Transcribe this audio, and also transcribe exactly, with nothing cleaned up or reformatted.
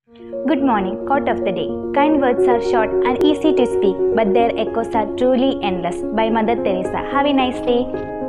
Good morning, quote of the day. Kind words are short and easy to speak, but their echoes are truly endless. By Mother Teresa. Have a nice day.